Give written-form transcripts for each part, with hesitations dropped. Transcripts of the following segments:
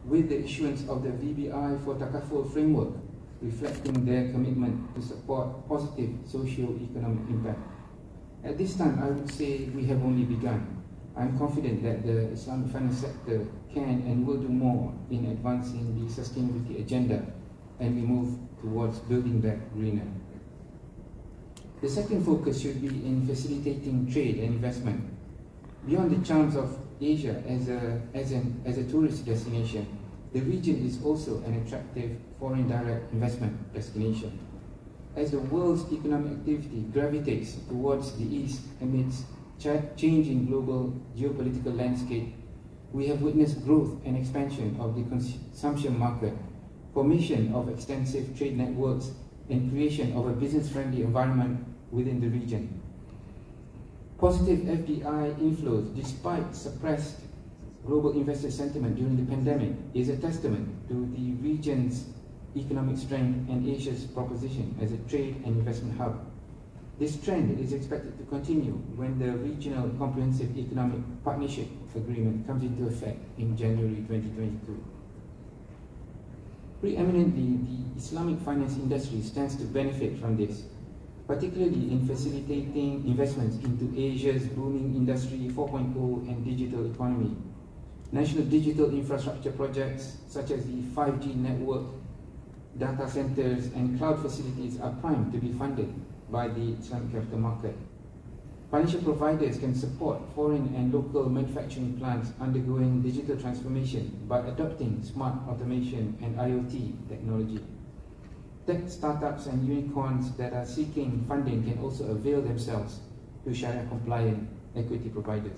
with the issuance of the VBI for Takaful framework, reflecting their commitment to support positive socio-economic impact. At this time, I would say we have only begun. I'm confident that the Islamic finance sector can and will do more in advancing the sustainability agenda, and we move towards building back greener. The second focus should be in facilitating trade and investment. Beyond the charms of Asia as a tourist destination, the region is also an attractive foreign direct investment destination. As the world's economic activity gravitates towards the east amidst changing global geopolitical landscape, we have witnessed growth and expansion of the consumption market, formation of extensive trade networks, and creation of a business-friendly environment within the region. Positive FDI inflows, despite suppressed global investor sentiment during the pandemic, is a testament to the region's economic strength and Asia's proposition as a trade and investment hub. This trend is expected to continue when the Regional Comprehensive Economic Partnership Agreement comes into effect in January 2022. Preeminently, the Islamic finance industry stands to benefit from this, particularly in facilitating investments into Asia's booming Industry 4.0 and digital economy. National digital infrastructure projects such as the 5G network, data centers, and cloud facilities are primed to be funded by the Islamic capital market. Financial providers can support foreign and local manufacturing plants undergoing digital transformation by adopting smart automation and IoT technology. Tech startups and unicorns that are seeking funding can also avail themselves to Sharia-compliant equity providers.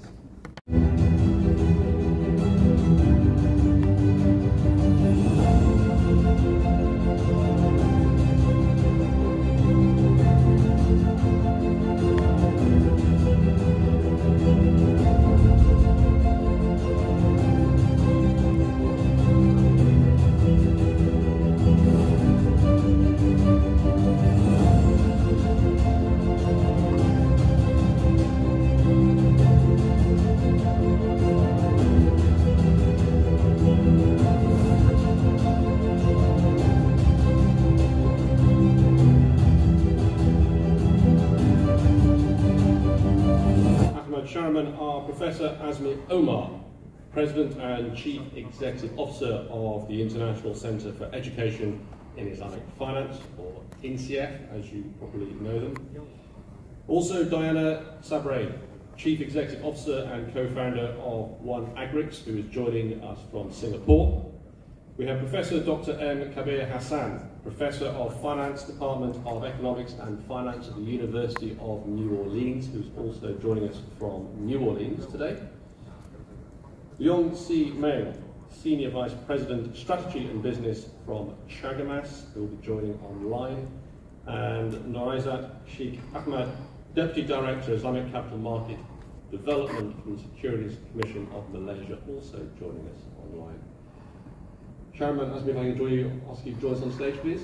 Chairman are Professor Azmi Omar, President and Chief Executive Officer of the International Centre for Education in Islamic Finance, or INCIEF, as you probably know them. Also Diana Sabrain, Chief Executive Officer and co-founder of One Agrix, who is joining us from Singapore. We have Professor Dr. M. Kabir Hassan, Professor of Finance, Department of Economics and Finance at the University of New Orleans, who's also joining us from New Orleans today. Leong C. Meng, Senior Vice President, Strategy and Business from Chagamas, who will be joining online. And Norizat Sheikh Ahmad, Deputy Director, Islamic Capital Market Development from the Securities Commission of Malaysia, also joining us online. Chairman, Azmi, if I can ask you to join us on stage, please.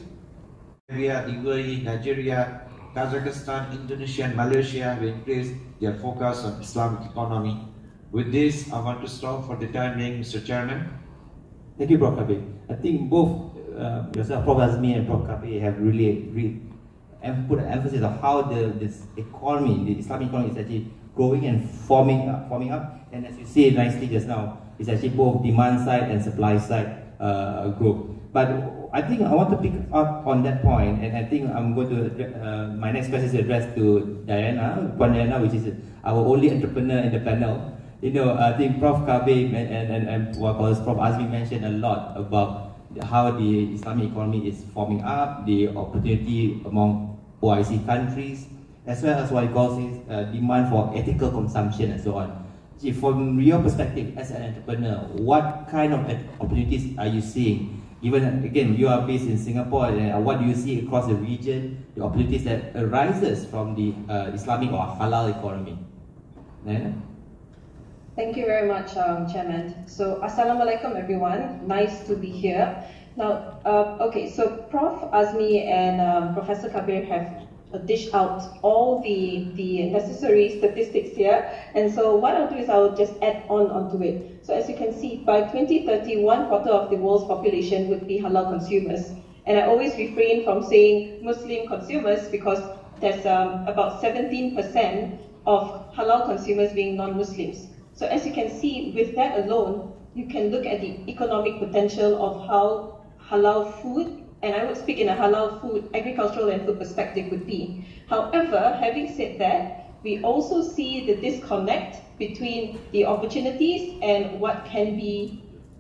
UAE, Nigeria, Kazakhstan, Indonesia, and Malaysia will increase their focus on Islamic economy. With this, I want to stop for the time being, Mr. Chairman. Thank you, Prof. Kabir. I think both yourself, Prof. Azmi, and Prof. Kabir have really put an emphasis on how this economy, the Islamic economy, is actually growing and forming up. And as you see nicely just now, it's actually both demand side and supply side growth. But I think I want to pick up on that point, and I think I'm going to my next question is addressed to Diana, which is our only entrepreneur in the panel. You know, I think Prof. Kabir and Prof. Azmi mentioned a lot about how the Islamic economy is forming up, the opportunity among OIC countries, as well as what he calls demand for ethical consumption and so on. From your perspective as an entrepreneur, what kind of opportunities are you seeing? Even again, you are based in Singapore, and what do you see across the region, the opportunities that arises from the Islamic or halal economy? Diana? Thank you very much, Chairman. So, Assalamualaikum everyone, nice to be here. Now, okay, so Prof. Azmi and Professor Kabir have dish out all the necessary statistics here. And so what I'll do is I'll just add onto it. So as you can see, by 2030, 1/4 of the world's population would be halal consumers. And I always refrain from saying Muslim consumers because there's about 17% of halal consumers being non-Muslims. So as you can see, with that alone, you can look at the economic potential of how halal food, and I would speak in a halal food, agricultural and food perspective would be. However, having said that, we also see the disconnect between the opportunities and what can be,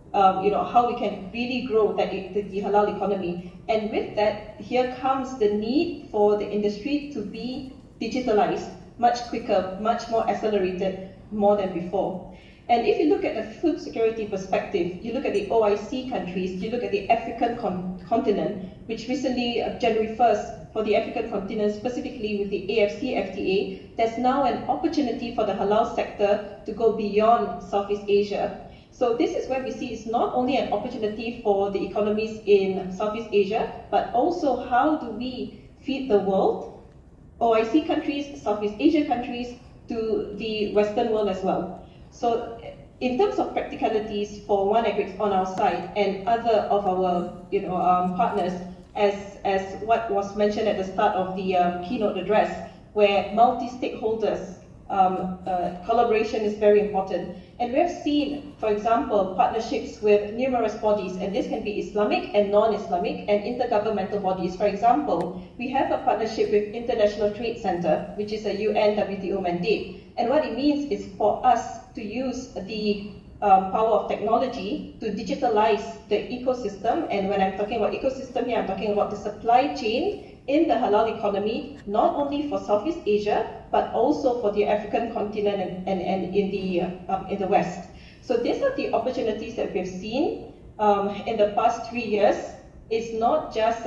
how we can really grow the halal economy. And with that, here comes the need for the industry to be digitalized much quicker, much more accelerated, more than before. And if you look at the food security perspective, you look at the OIC countries, you look at the African continent, which recently, January 1st, for the African continent, specifically with the AFC FTA, there's now an opportunity for the halal sector to go beyond Southeast Asia. So this is where we see it's not only an opportunity for the economies in Southeast Asia, but also how do we feed the world, OIC countries, Southeast Asia countries, to the Western world as well. So in terms of practicalities for One Agrics on our side and other of our partners, as what was mentioned at the start of the keynote address, where multi-stakeholders collaboration is very important. And we have seen, for example, partnerships with numerous bodies, and this can be Islamic and non-Islamic and intergovernmental bodies. For example, we have a partnership with International Trade Center, which is a UN WTO mandate. And what it means is for us to use the power of technology to digitalize the ecosystem. And when I'm talking about ecosystem here, I'm talking about the supply chain in the halal economy, not only for Southeast Asia, but also for the African continent and in the West. So these are the opportunities that we've seen in the past 3 years. It's not just,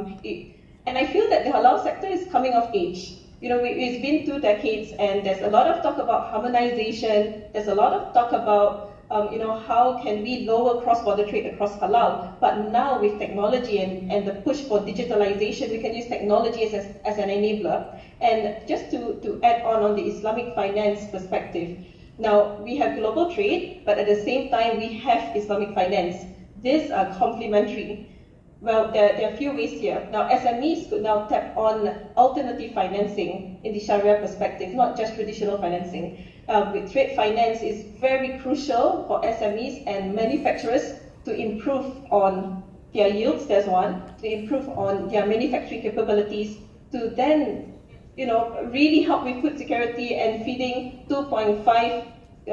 and I feel that the halal sector is coming of age. It's been 2 decades, and there's a lot of talk about harmonization. There's a lot of talk about how can we lower cross-border trade across halal. But now with technology and the push for digitalization, we can use technology as an enabler. And just to add on the Islamic finance perspective, now we have global trade, but at the same time we have Islamic finance. These are complementary. Well, there are a few ways here. Now, SMEs could now tap on alternative financing in the Sharia perspective, not just traditional financing. With trade finance is very crucial for SMEs and manufacturers to improve on their yields, there's one, to improve on their manufacturing capabilities, to then, really help with food security and feeding 2.5,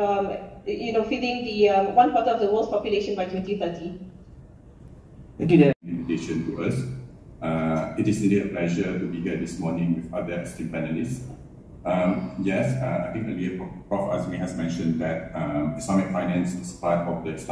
feeding the 1/4 of the world's population by 2030. Thank you, Dan. Invitation to us. It is indeed a pleasure to be here this morning with other esteemed panelists. Yes, I think earlier Prof. Azmi has mentioned that Islamic finance is part of the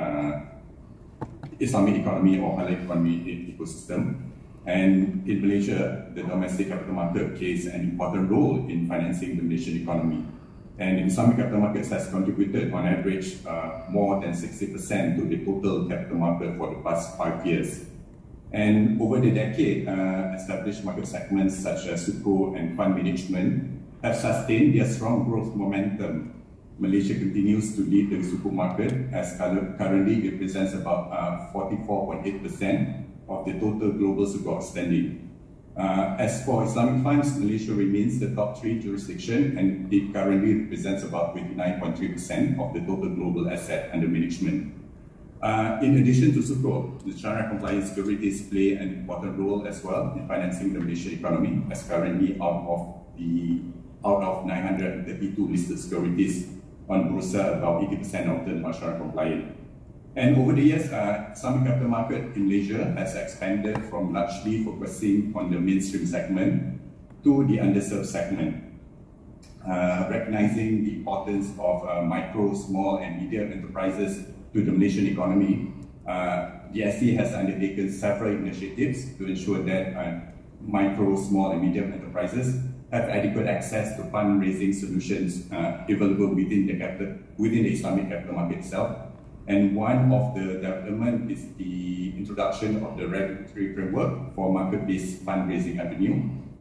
Islamic economy or halal economy ecosystem. And in Malaysia, the domestic capital market plays an important role in financing the Malaysian economy. And Islamic capital markets has contributed on average more than 60% to the total capital market for the past 5 years. And over the decade, established market segments such as Sukuk and fund management have sustained their strong growth momentum. Malaysia continues to lead the Sukuk market as currently represents about 44.8% of the total global Sukuk outstanding. As for Islamic funds, Malaysia remains the top 3 jurisdiction and it currently represents about 29.3% of the total global asset under management. In addition to Sukuk, the Sharia compliant securities play an important role as well in financing the Malaysian economy, as currently out of 932 listed securities on Bursa, about 80% of them are Sharia compliant. And over the years, Islamic capital market in Malaysia has expanded from largely focusing on the mainstream segment to the underserved segment. Recognizing the importance of micro, small and medium enterprises to the Malaysian economy, the SC has undertaken several initiatives to ensure that micro, small and medium enterprises have adequate access to fundraising solutions available within the Islamic capital market itself. And one of the development is the introduction of the regulatory framework for market-based fundraising avenue.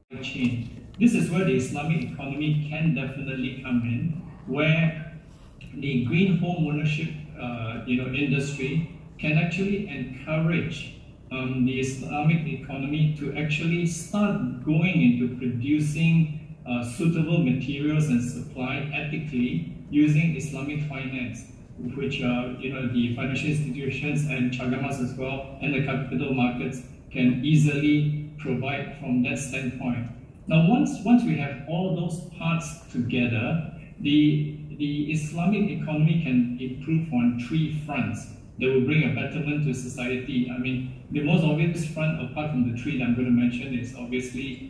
chain. This is where the Islamic economy can definitely come in, where the green home ownership industry can actually encourage the Islamic economy to actually start going into producing suitable materials and supply ethically using Islamic finance, which the financial institutions and Chagamas as well and the capital markets can easily provide from that standpoint. Now, once we have all those parts together, the Islamic economy can improve on 3 fronts that will bring a betterment to society. I mean, the most obvious front, apart from the 3 that I'm going to mention, is obviously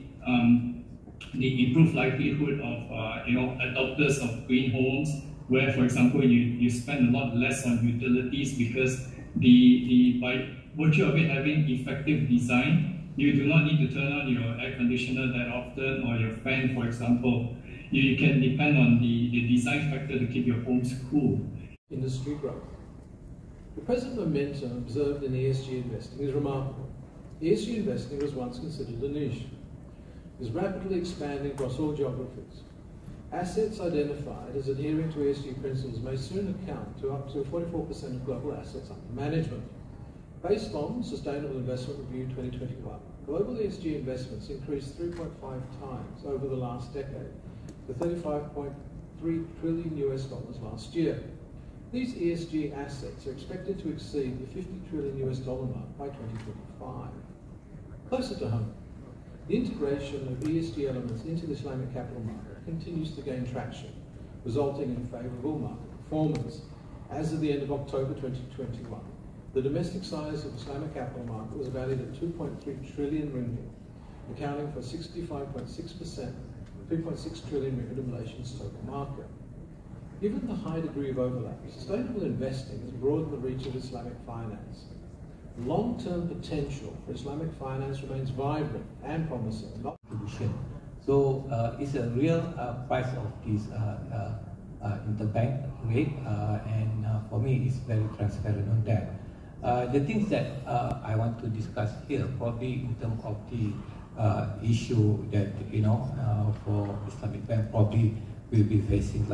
the improved livelihood of adopters of green homes, where, for example, you spend a lot less on utilities because by virtue of it having effective design, you do not need to turn on your air conditioner that often or your fan, for example. You can depend on the design factor to keep your homes cool. Industry growth. The present momentum observed in ESG investing is remarkable. ESG investing was once considered a niche. It is rapidly expanding across all geographies. Assets identified as adhering to ESG principles may soon account to up to 44% of global assets under management. Based on Sustainable Investment Review 2021, global ESG investments increased 3.5 times over the last decade to $35.3 trillion last year. These ESG assets are expected to exceed the $50 trillion mark by 2025. Closer to home, the integration of ESG elements into the Islamic capital market continues to gain traction, resulting in favourable market performance. As of the end of October 2021, the domestic size of the Islamic capital market was valued at 2.3 trillion ringgit, accounting for 65.6%, 3.6 trillion ringgit in relation to total market. Given the high degree of overlap, sustainable investing has broadened the reach of Islamic finance. Long-term potential for Islamic finance remains vibrant and promising. So it's a real price of this interbank rate, and for me it's very transparent on that. The things that I want to discuss here, probably in terms of the issue that for Islamic bank probably will be facing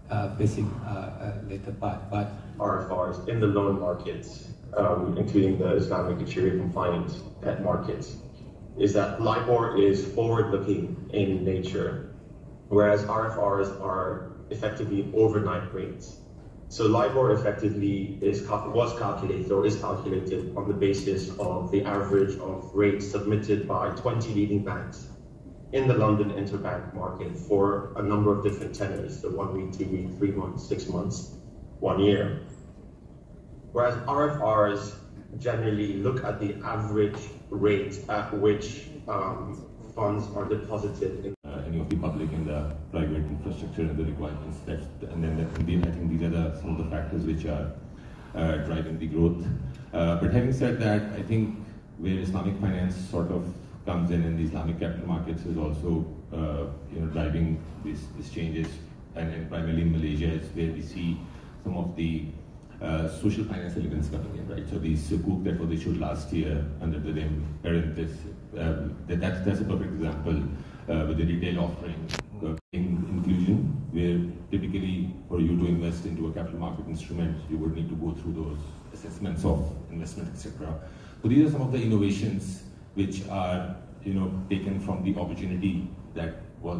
later part, but RFRs in the loan markets, including the Islamic and Sharia compliant debt markets, is that LIBOR is forward-looking in nature, whereas RFRs are effectively overnight rates. So LIBOR effectively was calculated or is calculated on the basis of the average of rates submitted by 20 leading banks in the London interbank market for a number of different tenors, so 1 week, 2 week, 3 months, 6 months, 1 year. Whereas RFRs generally look at the average rate at which funds are deposited in any of the public and the private infrastructure and the requirements. Indeed, I think these are some of the factors which are driving the growth. But having said that, I think where Islamic finance sort of comes in the Islamic capital markets is also driving these changes, and primarily in Malaysia is where we see some of the social finance elements coming in, right? So the sukuk that was issued last year under the name Parentis, that's a perfect example with the retail offering inclusion, where typically for you to invest into a capital market instrument, you would need to go through those assessments of investment, etc. So these are some of the innovations which are taken from the opportunity that was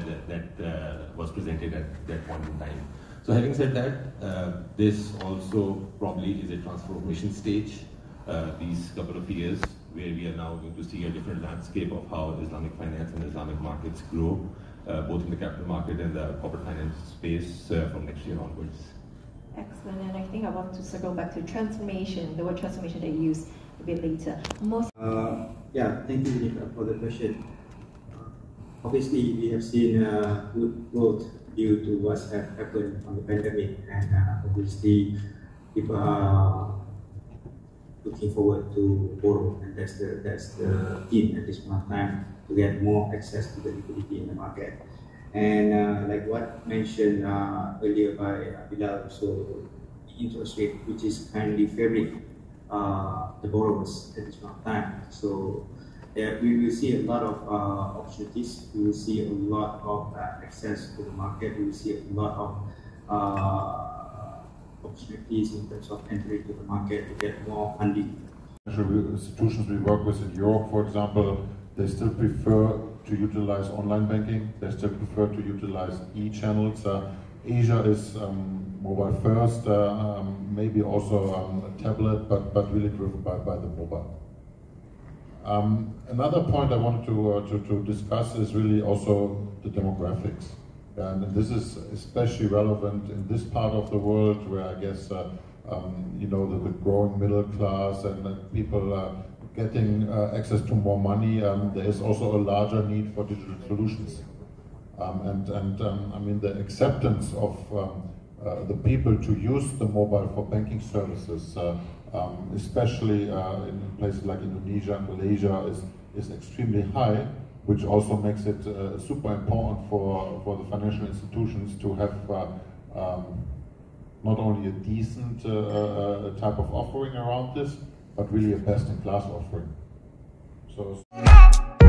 presented at that point in time. So having said that, this also probably is a transformation stage, these couple of years, where we are now going to see a different landscape of how Islamic finance and Islamic markets grow, both in the capital market and the corporate finance space from next year onwards. Excellent, and I think I want to circle back to transformation, the word transformation that you used a bit later. Thank you, Jennifer, for the question. Obviously, we have seen good growth due to what's happened on the pandemic, and obviously people are looking forward to borrow, and that's the theme at this point in time, to get more access to the liquidity in the market. And like what mentioned earlier by Bilal, so the interest rate, which is kindly favoring the borrowers at this point in time. So we will see a lot of opportunities. We will see a lot of access to the market. We will see a lot of opportunities in terms of entry to the market to get more funding. Institutions we work with in Europe, for example, they still prefer to utilize online banking. They still prefer to utilize e-channels. Asia is mobile first, maybe also a tablet, but really driven by the mobile. Another point I wanted to discuss is really also the demographics. And this is especially relevant in this part of the world where I guess you know, the growing middle class and people getting access to more money. There is also a larger need for digital solutions. I mean, the acceptance of the people to use the mobile for banking services, especially in places like Indonesia and Malaysia, is extremely high, which also makes it super important for the financial institutions to have not only a decent type of offering around this, but really a best-in-class offering. So.